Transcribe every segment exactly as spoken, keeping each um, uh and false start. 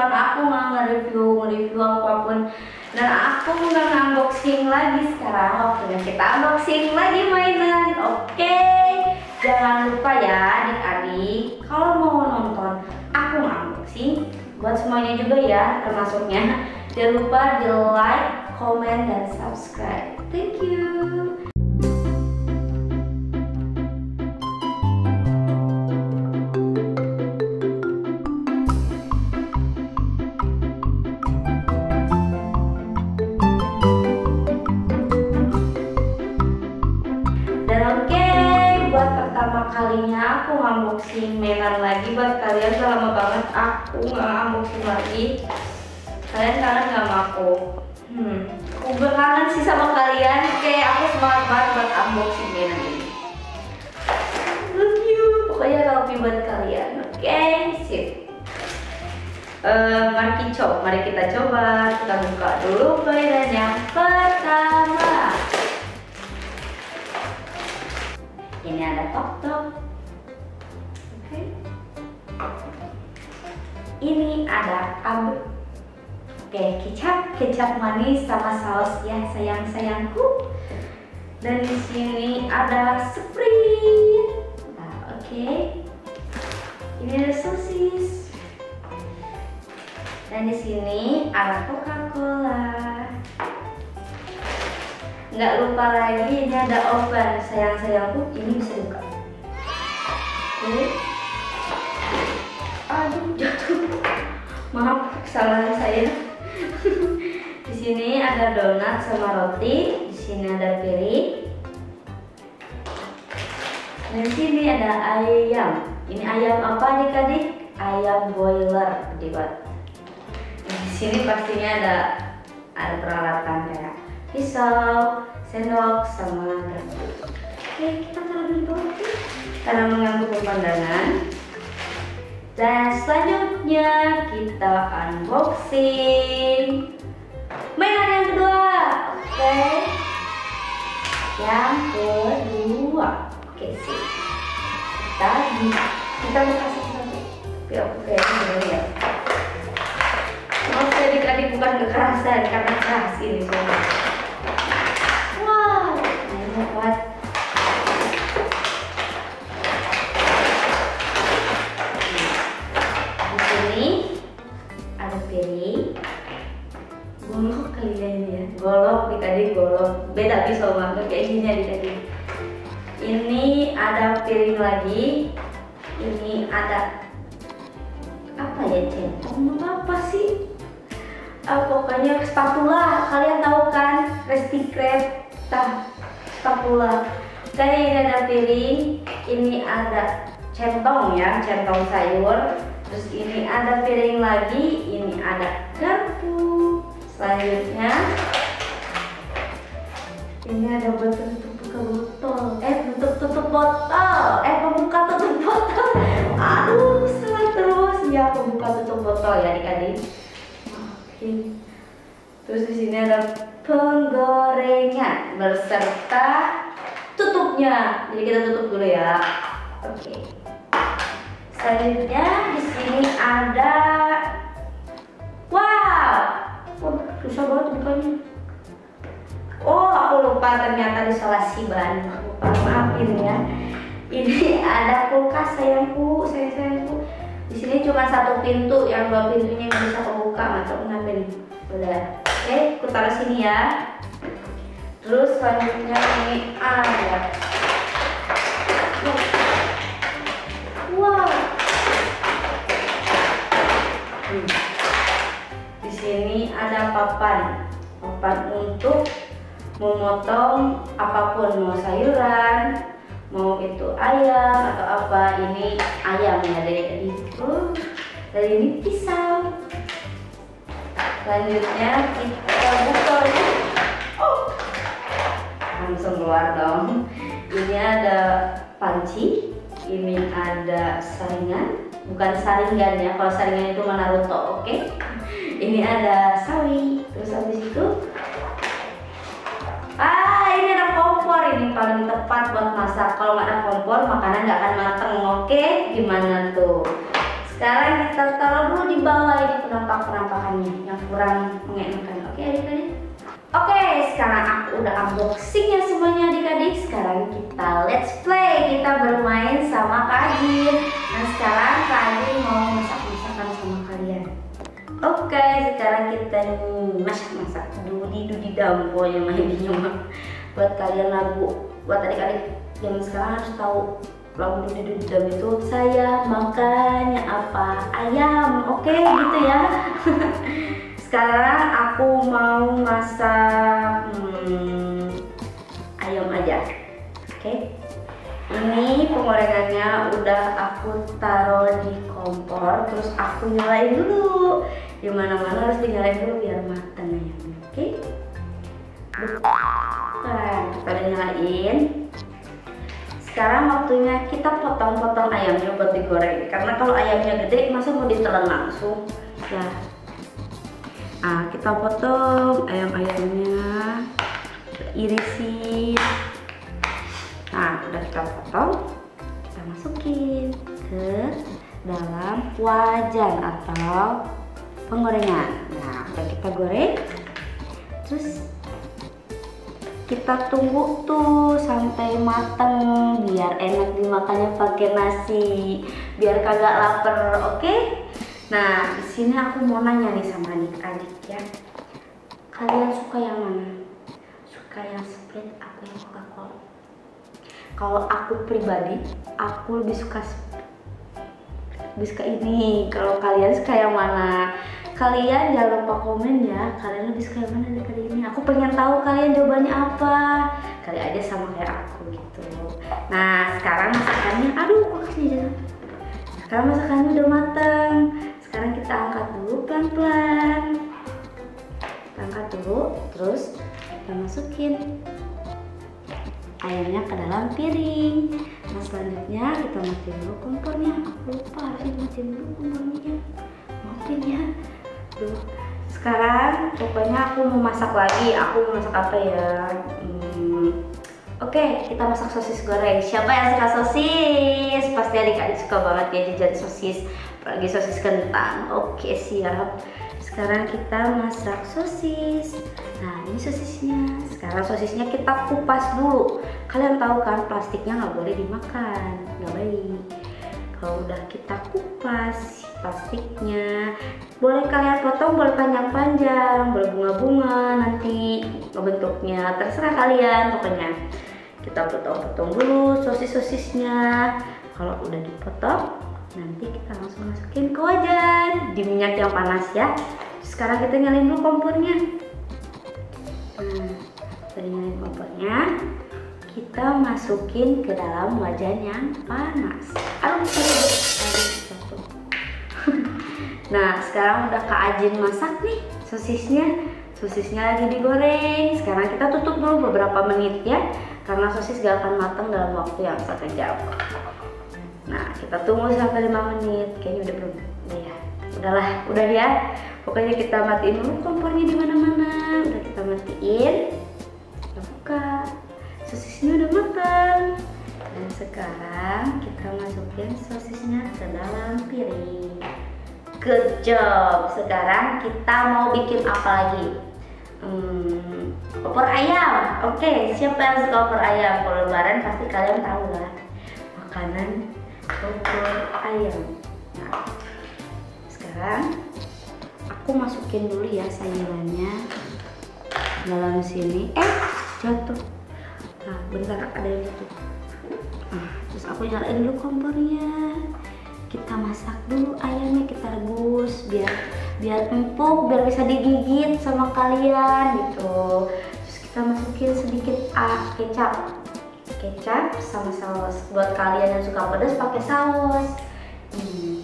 nonton aku nggak nge-review nge-review apapun, dan aku nggak unboxing lagi. Sekarang waktunya kita unboxing lagi mainan. Oke, jangan lupa ya adik-adik, kalau mau nonton aku unboxing, buat semuanya juga ya, termasuknya jangan lupa di like, comment, dan subscribe. Thank you. Dan oke, buat pertama kalinya aku unboxing mainan lagi buat kalian. Udah lama banget aku nggak unboxing lagi. Kalian kangen nggak sama aku? Hmm, aku kangen sih sama kalian. Oke, aku semangat banget buat unboxing mainan ini. Love you. Pokoknya love you buat kalian. Oke, sip. Uh, mari kita coba, mari kita coba. Kita buka dulu mainan yang pertama. Ini ada tok-tok. Oke. Ini ada abu. Oke, kecap, kecap manis sama saus ya sayang-sayangku. Dan di sini ada Sprite. Nah, oke. Ini ada sosis. Dan di sini ada Coca-Cola. Nggak lupa lagi ini ada oven sayang-sayangku, ini bisa buka. Oke. Aduh, jatuh. Maaf, kesalahan saya. Di sini ada donat sama roti, di sini ada piring. Dan di sini ada ayam. Ini ayam apa adik-adik? Ayam boiler, gede banget. Di sini pastinya ada ada peralatan kayak pisau, sendok, sama garpu. Oke, kita taruh di bawah karena mengganggu pemandangan. Dan selanjutnya kita unboxing mainan yang kedua. Oke, yang kedua. Oke sih. Kita kita buka satu-satu. Oke, oke, ini ya. Maaf adik-adik, bukan kekerasan karena keras ini semua. Wow, ini kuat. Di sini ada piring, golok kali ya ini ya, golok adik-adik, golok. Beda pisau banget kayak gini adik-adik. Ini ada piring lagi. Ini ada apa ya, centong apa sih? Uh, pokoknya spatula, kalian tahu kan, Krusty Krab, tah, spatula. Kayak ini ada piring, ini ada centong ya, centong sayur. Terus ini ada piring lagi, ini ada garpu. Selanjutnya, ini ada botol buka botol, eh tutup tutup botol, eh pembuka tutup botol. Aduh, salah terus ya, pembuka tutup botol ya adik-adik. Terus di sini ada penggorengan berserta tutupnya. Jadi kita tutup dulu ya. Oke. Selanjutnya di sini ada, wow, oh, susah banget bukanya. Oh, aku lupa ternyata isolasi ban. Lupa, maafin ya. Ini ada kulkas sayangku, sayang sayangku. Di sini cuma satu pintu, yang dua pintunya nggak bisa kebuka, mantap kenapa nih? Udah, oke, aku taruh sini ya. Terus selanjutnya ini ada, wow, hmm. Di sini ada papan, papan untuk memotong apapun, mau sayuran, mau itu ayam atau apa. Ini ayam ya dari itu, dari ini pisau. Selanjutnya kita buka. Oh, langsung keluar dong. Ini ada panci, ini ada saringan, bukan saringan ya. Kalau saringan itu Naruto, oke? Okay? Ini ada sawi. Terus habis itu, ah, ini ada kompor. Ini paling tepat buat masak. Kalau nggak ada kompor, makanan nggak akan mateng. Oke, okay? Gimana tuh? Sekarang kita taruh dulu di bawah ini penampak-penampakannya yang kurang mengenakan. Oke adik-adik. Oke, sekarang aku udah unboxing ya semuanya adik-adik. Sekarang kita let's play. Kita bermain sama Kak Ajin. Nah sekarang Kak Ajin mau masak-masakan sama kalian. Oke, sekarang kita nih masak-masak. Dudi-dudi dampo yang mainnya mah. Buat kalian lagu, buat adik-adik yang sekarang harus tahu lagu Dudi-dudi dampo itu saya makannya apa? Ayam. Oke, gitu ya. Sekarang aku mau masak hmm, ayam aja. Oke. Ini penggorengannya udah aku taruh di kompor, terus aku nyalain dulu. Di mana-mana harus dinyalain dulu biar matang ayamnya. Oke. Bukan, kita udah nyalain. Sekarang waktunya kita potong-potong ayamnya buat digoreng. Karena kalau ayamnya gede, masa mau ditelan langsung? Ya. Nah, kita potong ayam-ayamnya, irisin. Nah, udah kita potong, kita masukin ke dalam wajan atau penggorengan. Nah, udah kita goreng, terus kita tunggu tuh sampai mateng biar enak dimakannya pakai nasi, biar kagak lapar. Oke? Nah, di sini aku mau nanya nih sama adik-adik ya. Kalian suka yang mana? Suka yang Sprite atau yang Coca-Cola? Kalau aku pribadi, aku lebih suka lebih suka ini. Kalau kalian suka yang mana? Kalian jangan lupa komen ya. Kalian lebih suka yang mana dari kali ini? Aku pengen tahu kalian jawabannya apa. Kali aja sama kayak aku gitu. Nah, sekarang masakannya, aduh, kok kesini jangan. Sekarang masakannya udah mateng. Sekarang kita angkat dulu pelan-pelan. Kita angkat dulu, terus kita masukin ayamnya ke dalam piring. Nah selanjutnya kita matiin dulu kompornya. Aku lupa harus matiin dulu kompornya. Matiin ya. Duh. Sekarang pokoknya aku mau masak lagi. Aku mau masak apa ya? Hmm. Oke, kita masak sosis goreng. Siapa yang suka sosis? Pasti adik-adik suka banget ya jajan sosis, apalagi sosis kentang. Oke, siap. Sekarang kita masak sosis. Nah, ini sosisnya. Sekarang sosisnya kita kupas dulu. Kalian tahu kan plastiknya nggak boleh dimakan, nggak baik. Kalau udah kita kupas plastiknya, boleh kalian potong, boleh panjang-panjang, boleh bunga-bunga nanti bentuknya, terserah kalian pokoknya. Kita potong-potong dulu sosis-sosisnya. Kalau udah dipotong, nanti kita langsung masukin ke wajan di minyak yang panas ya. Sekarang kita nyalain dulu kompornya. Nah, kita nyalain kompornya. Kita masukin ke dalam wajan yang panas. Aduh, aduh, jatuh. Nah, sekarang udah Kak Ajin masak nih sosisnya. Sosisnya lagi digoreng. Sekarang kita tutup dulu beberapa menit ya, karena sosis gak akan matang dalam waktu yang sekejap. Nah, kita tunggu sampai lima menit. Kayaknya udah belum? Udah ya. Udahlah, udah ya. Pokoknya kita matiin dulu kompornya di mana-mana. Udah kita matiin. Kita buka. Sosisnya udah matang. Dan sekarang kita masukin sosisnya ke dalam piring. Good job. Sekarang kita mau bikin apa lagi? Hmm, opor ayam. Oke, siapa yang suka opor ayam? Kalau lebaran pasti kalian tahu lah makanan opor ayam. Nah, sekarang aku masukin dulu ya sayurannya dalam sini. Eh, jatuh. Nah, bentar ada yang jatuh. Nah, terus aku nyalain dulu kompornya. Kita masak dulu ayamnya, kita rebus biar biar empuk, biar bisa digigit sama kalian gitu. Terus kita masukin sedikit ah kecap, kecap sama saus. Buat kalian yang suka pedas pakai saus. Hmm.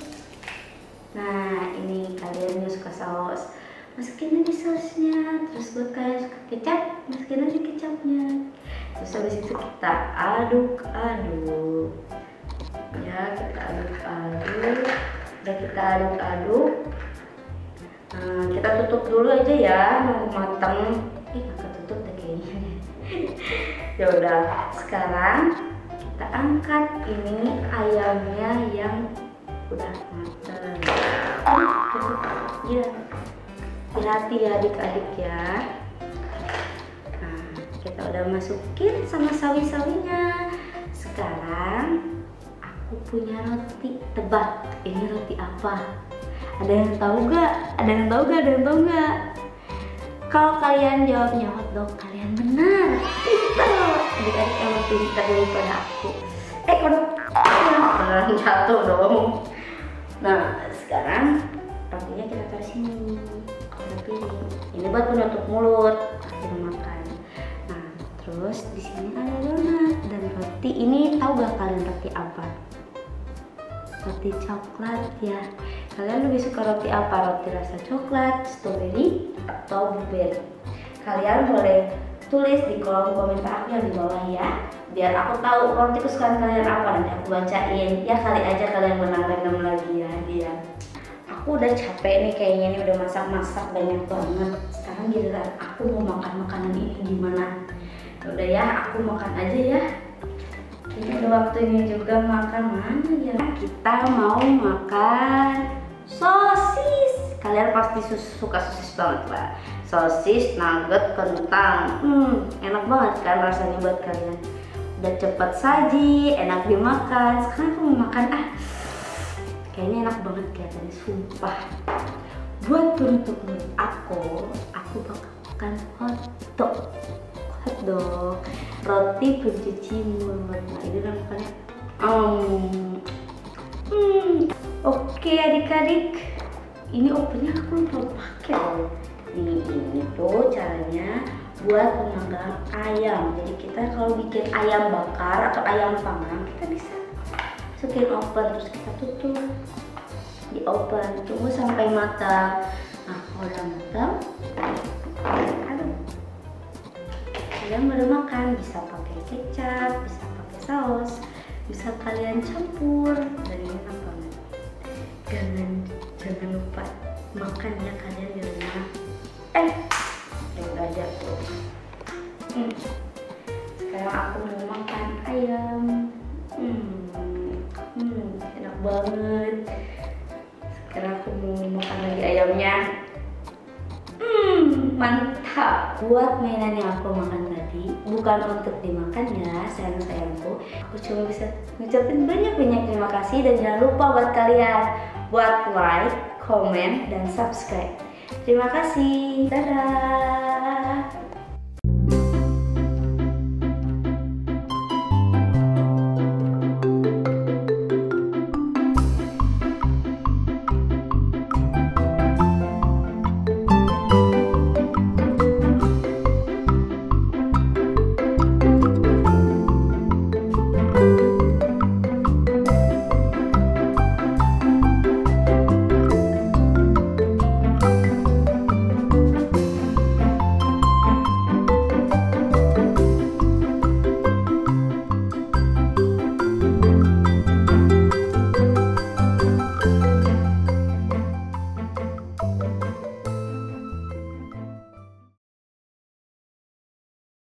Nah ini kalian yang suka saus, masukin aja sausnya. Terus buat kalian yang suka kecap, masukin aja kecapnya. Terus habis itu kita aduk-aduk. Ya kita aduk-aduk. Udah kita aduk-aduk. Nah, kita tutup dulu aja ya, nunggu matang. Ih, nggak ketutup deh kayaknya. Ya udah, sekarang kita angkat ini ayamnya yang udah mateng. Ya, hati-hati ya adik-adik ya. Nah, kita udah masukin sama sawi-sawinya. Sekarang aku punya roti. Tebak, ini roti apa? Ada yang tahu nggak? Ada yang tahu nggak? Ada yang tahu nggak? Kalau kalian jawabnya hotdog, kalian benar. Pintar. Adik-adik emang pintar daripada aku. Eh, waduh, beneran jatuh dong. Nah, sekarang rotinya kita taruh sini. Ada piring. Ini buat penutup mulut. Kita makan. Nah, terus di sini ada donat dan roti. Ini tahu gak kalian roti apa? Roti coklat ya. Kalian lebih suka roti apa? Roti rasa coklat, strawberry, atau blueberry? Kalian boleh tulis di kolom komentar aku yang di bawah ya, biar aku tahu roti kesukaan kalian apa, nanti aku bacain ya. Kali aja kalian menang random lagi ya dia. Aku udah capek nih kayaknya, ini udah masak-masak banyak banget. Sekarang giliran aku mau makan makanan ini gimana? Udah ya, aku makan aja ya. Ini udah waktunya juga makan. Mana ya? Kita mau makan sosis. Kalian pasti suka sosis banget lah. Sosis, nugget, kentang. Hmm, enak banget kan rasanya buat kalian. Udah cepet saji, enak dimakan. Sekarang aku mau makan ah. Kayaknya enak banget kelihatannya, sumpah. Buat penutup mulut aku, aku bakal makan hotdog. Hotdog, roti pencuci mulut. Nah, ini namanya. Um, hmm. Oke adik-adik, ini ovennya aku belum pakai loh. Ini, ini tuh caranya buat memanggang ayam. Jadi kita kalau bikin ayam bakar atau ayam panggang, kita bisa masukin oven, terus kita tutup di oven, tunggu sampai matang. Nah, kalau udah matang, aduh, kalian baru makan. Bisa pakai kecap, bisa pakai saus, bisa kalian campur, dan ini enak banget. Jangan jangan lupa makan ya kalian di rumah. Eh, yang udah jatuh. Hmm. Sekarang aku mau makan ayam. Hmm, hmm, enak banget. Sekarang aku mau makan lagi ayamnya. Hmm, mantap. Buat mainan yang aku makan tadi bukan untuk dimakan ya, sayang-sayangku. Aku cuma bisa ngucapin banyak-banyak terima kasih, dan jangan lupa buat kalian buat like, comment, dan subscribe. Terima kasih. Dadah.